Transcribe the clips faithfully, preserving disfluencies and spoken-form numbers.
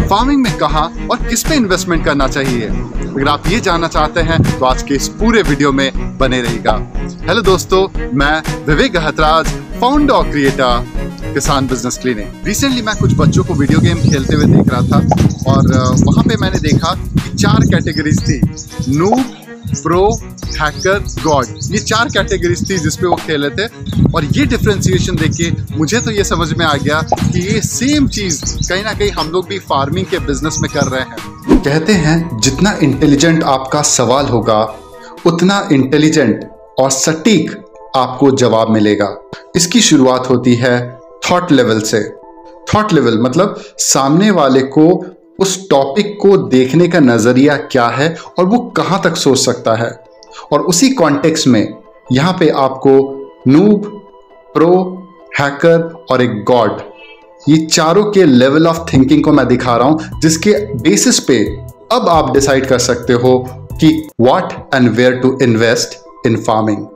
Farming में कहाँ और किस पे इन्वेस्टमेंट करना चाहिए। अगर आप ये जानना चाहते हैं तो आज के इस पूरे वीडियो में बने रहिएगा। हेलो दोस्तों, मैं विवेक गहतराज, फाउंडर और creator Kisan business clinic. Recently मैं कुछ बच्चों को वीडियो गेम खेलते हुए देख रहा था और वहाँ पे मैंने देखा कि चार कैटेगरीज थी, नूब, प्रो, हैकर, गॉड। ये चार कैटेगरीज थी जिसपे वो खेले थे और ये डिफरेंशिएशन देख के मुझे तो ये समझ में आ गया कि ये सेम चीज कहीं ना कहीं हम लोग भी फार्मिंग के बिजनेस में कर रहे हैं। कहते हैं जितना इंटेलिजेंट आपका सवाल होगा उतना इंटेलिजेंट और सटीक आपको जवाब मिलेगा। इसकी शुरुआत होती है थॉट लेवल से। थॉट लेवल मतलब सामने वाले को उस टॉपिक को देखने का नजरिया क्या है और वो कहां तक सोच सकता है। और उसी कॉन्टेक्स्ट में यहां पे आपको नूब, प्रो, हैकर और एक गॉड, ये चारों के लेवल ऑफ थिंकिंग को मैं दिखा रहा हूं, जिसके बेसिस पे अब आप डिसाइड कर सकते हो कि what and where to invest in farming.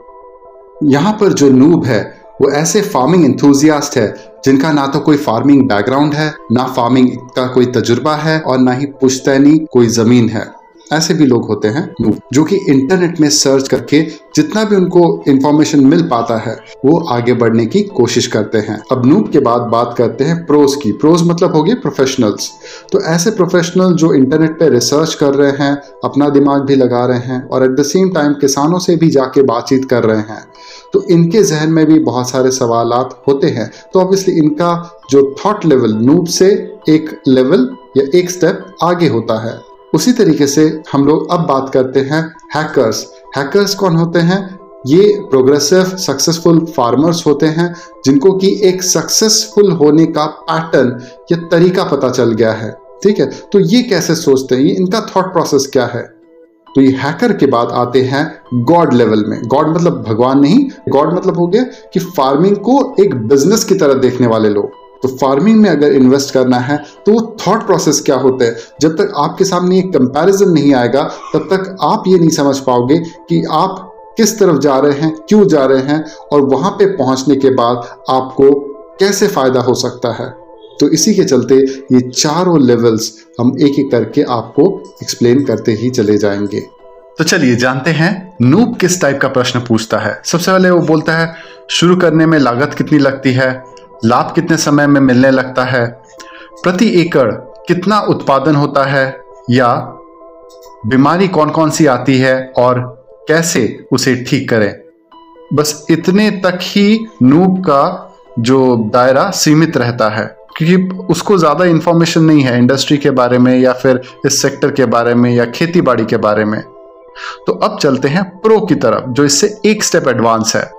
यहां पर जो नूब है वो ऐसे फार्मिंग एंथुसियास्ट है जिनका ना तो कोई फार्मिंग बैकग्राउंड है, ना फार्मिंग का कोई तजुर्बा है और ना ही पुश्तैनी कोई जमीन है। ऐसे भी लोग होते हैं नूब, जो कि इंटरनेट में सर्च करके जितना भी उनको इंफॉर्मेशन मिल पाता है वो आगे बढ़ने की कोशिश करते हैं। अब नूब के बाद बात करते हैं प्रोज की। प्रोज मतलब हो गए प्रोफेशनल्स। तो ऐसे प्रोफेशनल जो इंटरनेट पे रिसर्च कर रहे हैं, अपना दिमाग भी लगा रहे हैं और एट द सेम टाइम किसानों से भी जाके बातचीत कर रहे हैं, तो इनके जहन में भी बहुत सारे सवालात होते हैं। तो ऑब्वियसली इनका जो थॉट लेवल नूब से एक लेवल या एक स्टेप आगे होता है। उसी तरीके से हम लोग अब बात करते हैं हैकर्स। हैकर्स कौन होते हैं? ये प्रोग्रेसिव सक्सेसफुल फार्मर्स होते हैं जिनको कि एक सक्सेसफुल होने का पैटर्न या तरीका पता चल गया है। ठीक है, तो ये कैसे सोचते हैं, ये इनका थॉट प्रोसेस क्या है। तो ये हैकर के बाद आते हैं गॉड लेवल में। गॉड मतलब भगवान नहीं, गॉड मतलब हो गया कि फार्मिंग को एक बिजनेस की तरह देखने वाले लोग। तो फार्मिंग में अगर इन्वेस्ट करना है तो वो थॉट प्रोसेस क्या होता है, जब तक आपके सामने एक कंपैरिजन नहीं आएगा तब तक आप ये नहीं समझ पाओगे कि आप किस तरफ जा रहे हैं, क्यों जा रहे हैं और वहां पे पहुंचने के बाद आपको कैसे फायदा हो सकता है। तो इसी के चलते ये चारों लेवल्स हम एक एक करके आपको एक्सप्लेन करते ही चले जाएंगे। तो चलिए जानते हैं नूब किस टाइप का प्रश्न पूछता है। सबसे पहले वो बोलता है शुरू करने में लागत कितनी लगती है, लाभ कितने समय में मिलने लगता है, प्रति एकड़ कितना उत्पादन होता है, या बीमारी कौन कौन सी आती है और कैसे उसे ठीक करें। बस इतने तक ही नूब का जो दायरा सीमित रहता है, क्योंकि उसको ज़्यादा इंफॉर्मेशन नहीं है इंडस्ट्री के बारे में या फिर इस सेक्टर के बारे में या खेती बाड़ी के बारे में। तो अब चलते हैं प्रो की तरफ, जो इससे एक स्टेप एडवांस है।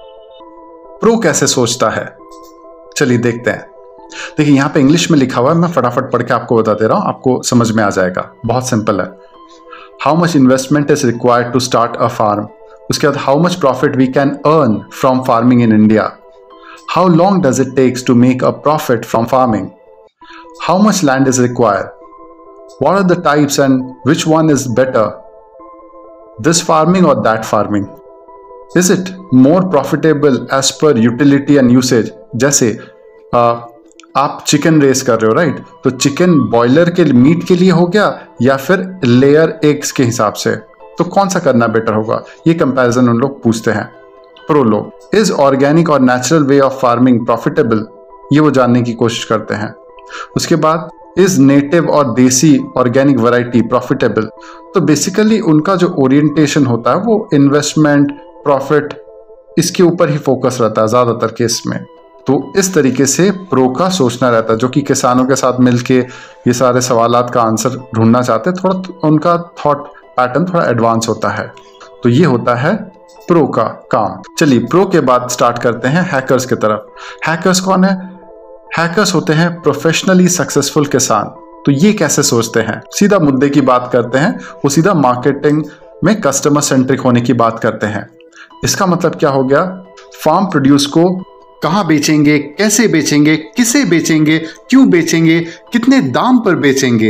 प्रो कैसे सोचता है, चलिए देखते हैं। देखिए यहाँ पे इंग्लिश में लिखा हुआ है, मैं फटाफट पढ़ के आपको बता दे रहा हूँ, आपको समझ में आ जाएगा। बहुत सिंपल है। How much investment is required to start a farm. उसके बाद how much profit we can earn from farming in India. How long does it take to make a profit from farming? How much land is required? What are the types and which one is better? This farming or that farming? Is it more profitable as per utility and usage? जैसे आ, आप chicken race कर रहे हो, right? तो chicken boiler के meet के लिए हो गया या फिर लेयर एग्स के हिसाब से, तो कौन सा करना बेटर होगा? ये कंपैरिजन उन लोग पूछते हैं प्रो लोग। इज ऑर्गेनिक और natural way of farming profitable, ये वो जानने की कोशिश करते हैं। उसके बाद इज नेटिव और देसी ऑर्गेनिक वैरायटी प्रॉफिटेबल। तो बेसिकली उनका जो ओरिएंटेशन होता है वो इन्वेस्टमेंट, प्रॉफिट, इसके ऊपर ही फोकस रहता है ज्यादातर केस में। तो इस तरीके से प्रो का सोचना रहता है, जो कि किसानों के साथ मिलके ये सारे सवालात का आंसर ढूंढना चाहते हैं। थोड़ा उनका थॉट पैटर्न थोड़ा एडवांस होता है। तो ये होता है प्रो का काम। चलिए प्रो के बाद स्टार्ट करते हैं हैकर्स की तरफ। हैकर्स कौन है? हैकर्स होते हैं प्रोफेशनली सक्सेसफुल किसान। तो ये कैसे सोचते हैं? सीधा मुद्दे की बात करते हैं, वो सीधा मार्केटिंग में कस्टमर सेंट्रिक होने की बात करते हैं। इसका मतलब क्या हो गया? फार्म प्रोड्यूस को कहाँ बेचेंगे, कैसे बेचेंगे, किसे बेचेंगे, क्यों बेचेंगे, कितने दाम पर बेचेंगे,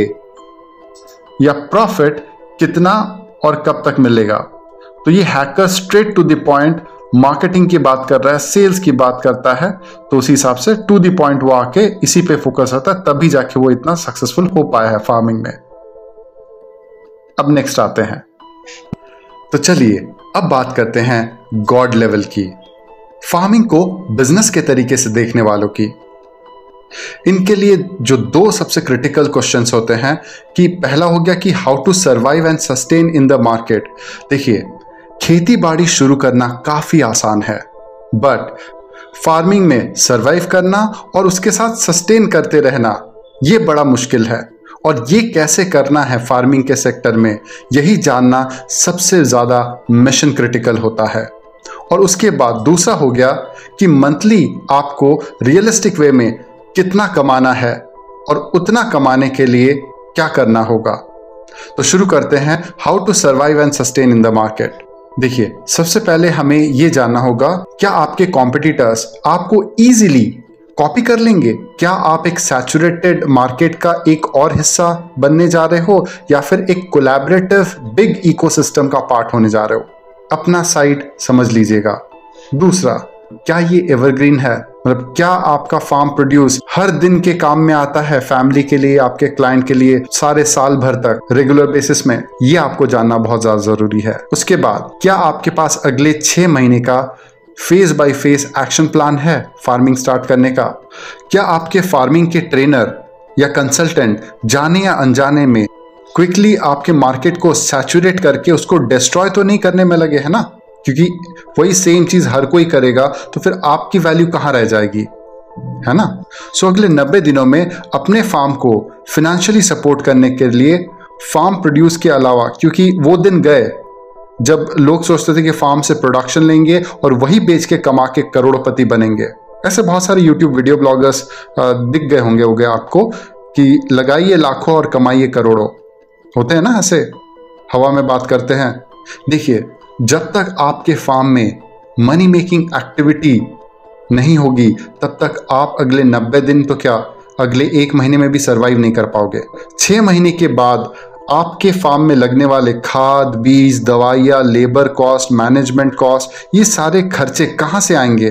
या प्रॉफिट कितना और कब तक मिलेगा। तो ये hacker straight to the point marketing की बात कर रहा है, सेल्स की बात करता है, तो उसी हिसाब से टू द पॉइंट वो आके इसी पे फोकस होता है, तभी जाके वो इतना सक्सेसफुल हो पाया है फार्मिंग में। अब नेक्स्ट आते हैं, तो चलिए अब बात करते हैं गॉड लेवल की, फार्मिंग को बिजनेस के तरीके से देखने वालों की। इनके लिए जो दो सबसे क्रिटिकल क्वेश्चंस होते हैं कि पहला हो गया कि how to survive and sustain in the market. देखिए, खेती बाड़ी शुरू करना काफी आसान है, बट फार्मिंग में सर्वाइव करना और उसके साथ सस्टेन करते रहना ये बड़ा मुश्किल है। और ये कैसे करना है फार्मिंग के सेक्टर में, यही जानना सबसे ज्यादा मिशन क्रिटिकल होता है। और उसके बाद दूसरा हो गया कि मंथली आपको रियलिस्टिक वे में कितना कमाना है और उतना कमाने के लिए क्या करना होगा। तो शुरू करते हैं, how to survive and sustain in the market. देखिए, सबसे पहले हमें यह जानना होगा, क्या आपके कॉम्पिटिटर्स आपको इजीली कॉपी कर लेंगे? क्या आप एक सैचुरेटेड मार्केट का एक और हिस्सा बनने जा रहे हो, या फिर एक कोलैबोरेटिव बिग इकोसिस्टम का पार्ट होने जा रहे हो? अपना साइड समझ लीजिएगा। दूसरा, क्या ये एवरग्रीन है? मतलब क्या आपका फार्म प्रोड्यूस हर दिन के काम में आता है, फैमिली के लिए, आपके क्लाइंट के लिए, सारे साल भर तक रेगुलर बेसिस में? ये आपको जानना बहुत ज्यादा जरूरी है। उसके बाद, क्या आपके पास अगले छह महीने का phase by phase action plan है फार्मिंग स्टार्ट करने का? क्या आपके फार्मिंग के ट्रेनर या कंसल्टेंट जाने या अनजाने में क्विकली आपके मार्केट को सैचुरेट करके उसको डिस्ट्रॉय तो नहीं करने में लगे, है ना? क्योंकि वही सेम चीज हर कोई करेगा तो फिर आपकी वैल्यू कहां रह जाएगी, है ना? सो अगले नब्बे दिनों में अपने फार्म को फाइनेंशियली सपोर्ट करने के लिए फार्म प्रोड्यूस के अलावा, क्योंकि वो दिन गए जब लोग सोचते थे कि फार्म से प्रोडक्शन लेंगे और वही बेच के कमा के करोड़पति बनेंगे। ऐसे बहुत सारे यूट्यूब वीडियो ब्लॉगर्स दिख गए होंगे होंगे आपको कि लगाइए लाखों और कमाइए करोड़ों, होते हैं ना, ऐसे हवा में बात करते हैं। देखिए, जब तक आपके फार्म में मनी मेकिंग एक्टिविटी नहीं होगी तब तक आप अगले नब्बे दिन तो क्या, अगले एक महीने में भी सरवाइव नहीं कर पाओगे। छह महीने के बाद आपके फार्म में लगने वाले खाद, बीज, दवाइयाँ, लेबर कॉस्ट, मैनेजमेंट कॉस्ट, ये सारे खर्चे कहाँ से आएंगे?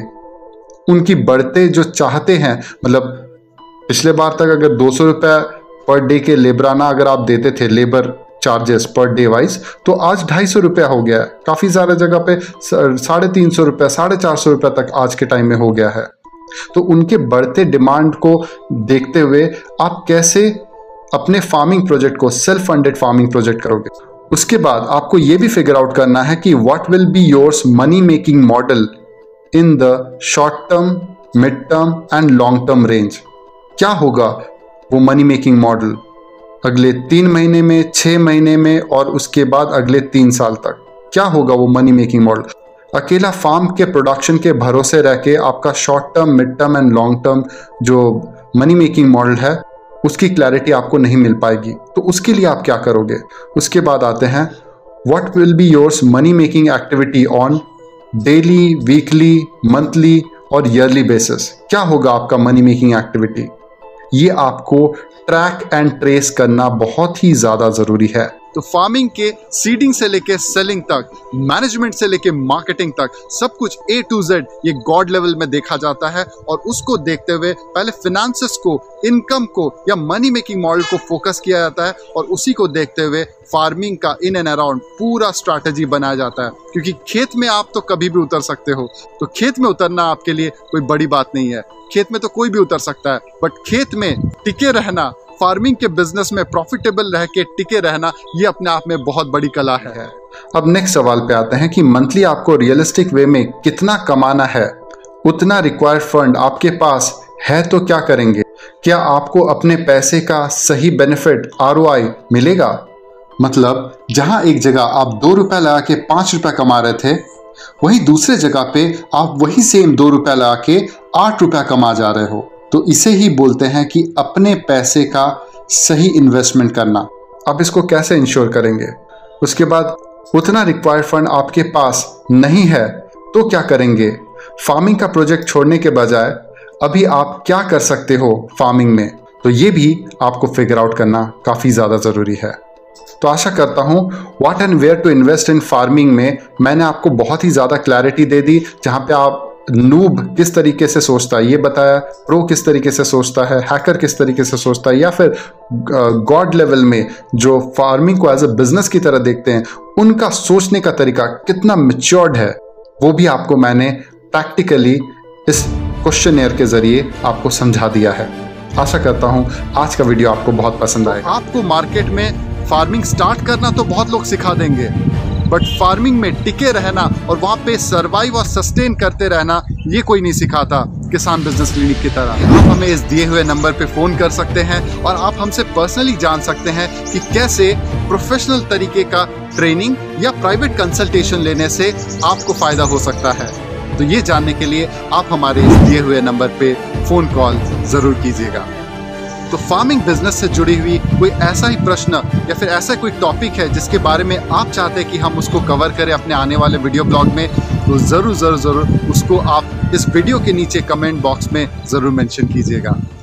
उनकी बढ़ते जो चाहते हैं, मतलब पिछले बार तक अगर दो सौ रुपये पर डे के लेबराना अगर आप देते थे, labour charges per day wise, तो आज ढाई सौ रुपया हो गया है। काफ़ी सारे जगह पे साढ़े तीन सौ रुपया, साढ़े चार सौ रुपया तक आज के टाइम में हो गया है। तो उनके बढ़ते डिमांड को देखते हुए आप कैसे अपने फार्मिंग प्रोजेक्ट को सेल्फ फंडेड फार्मिंग प्रोजेक्ट करोगे? उसके बाद आपको यह भी फिगर आउट करना है कि what will be yours money making model in the short term, mid term and long term range. क्या होगा वो मनी मेकिंग मॉडल अगले तीन महीने में, छह महीने में और उसके बाद अगले तीन साल तक? क्या होगा वो मनी मेकिंग मॉडल? अकेला फार्म के प्रोडक्शन के भरोसे रह के आपका short term, mid term and long term जो मनी मेकिंग मॉडल है उसकी क्लैरिटी आपको नहीं मिल पाएगी। तो उसके लिए आप क्या करोगे? उसके बाद आते हैं, what will be yours money making activity on daily, weekly, monthly और ईयरली बेसिस? क्या होगा आपका मनी मेकिंग एक्टिविटी? ये आपको ट्रैक एंड ट्रेस करना बहुत ही ज्यादा जरूरी है। तो फार्मिंग के सीडिंग से लेके सेलिंग तक, मैनेजमेंट से लेके मार्केटिंग तक, सब कुछ ए टू जेड ये गॉड लेवल में देखा जाता है। और उसको देखते हुए पहले फिनेंसेस को, इनकम को या मनी मेकिंग मॉडल को फोकस किया जाता है, और उसी को देखते हुए फार्मिंग का इन एंड अराउंड पूरा स्ट्रैटेजी बनाया जाता है। क्योंकि खेत में आप तो कभी भी उतर सकते हो, तो खेत में उतरना आपके लिए कोई बड़ी बात नहीं है। खेत में तो कोई भी उतर सकता है, बट खेत में टिके रहना, फार्मिंग के बिजनेस में प्रॉफिटेबल रह के टिके रहना, ये अपने आप में बहुत बड़ी कला है। अब नेक्स्ट सवाल पे आते हैं कि मंथली आपको रियलिस्टिक वे में कितना कमाना है, उतना रिक्वायर्ड फंड आपके पास है तो क्या करेंगे? क्या आपको अपने पैसे का सही बेनिफिट, आर ओ आई मिलेगा? मतलब जहां एक जगह आप दो रुपया लगा के पांच रुपया कमा रहे थे, वही दूसरे जगह पे आप वही सेम दो रुपया लगा के आठ रुपया कमा जा रहे हो। तो इसे ही बोलते हैं कि अपने पैसे का सही इन्वेस्टमेंट करना। अब इसको कैसे इंश्योर करेंगे? उसके बाद उतना रिक्वायर्ड फंड आपके पास नहीं है तो क्या करेंगे? फार्मिंग का प्रोजेक्ट छोड़ने के बजाय अभी आप क्या कर सकते हो फार्मिंग में? तो ये भी आपको फिगर आउट करना काफी ज्यादा जरूरी है। तो आशा करता हूँ what and where to invest in farming में मैंने आपको बहुत ही ज़्यादा क्लैरिटी दे दी, जहाँ पे आप नूब किस तरीके से सोचता है ये बताया, प्रो किस तरीके से सोचता है, हैकर किस तरीके से सोचता है, या फिर गॉड लेवल में जो फार्मिंग को एज अ बिजनेस की तरह देखते हैं उनका सोचने का तरीका कितना मैच्योर्ड है, वो भी आपको मैंने प्रैक्टिकली इस क्वेश्चनएयर के जरिए आपको समझा दिया है। आशा करता हूँ आज का वीडियो आपको बहुत पसंद आएगा। आपको मार्केट में फार्मिंग स्टार्ट करना तो बहुत लोग सिखा देंगे, बट फार्मिंग में टिके रहना और वहाँ पे सर्वाइव और सस्टेन करते रहना ये कोई नहीं सिखाता किसान बिजनेस क्लिनिक की तरह। आप हमें इस दिए हुए नंबर पे फ़ोन कर सकते हैं और आप हमसे पर्सनली जान सकते हैं कि कैसे प्रोफेशनल तरीके का ट्रेनिंग या प्राइवेट कंसल्टेशन लेने से आपको फ़ायदा हो सकता है। तो ये जानने के लिए आप हमारे इस दिए हुए नंबर पे फ़ोन कॉल ज़रूर कीजिएगा। तो फार्मिंग बिजनेस से जुड़ी हुई कोई ऐसा ही प्रश्न या फिर ऐसा कोई टॉपिक है जिसके बारे में आप चाहते हैं कि हम उसको कवर करें अपने आने वाले वीडियो ब्लॉग में, तो ज़रूर ज़रूर ज़रूर उसको आप इस वीडियो के नीचे कमेंट बॉक्स में ज़रूर मेंशन कीजिएगा।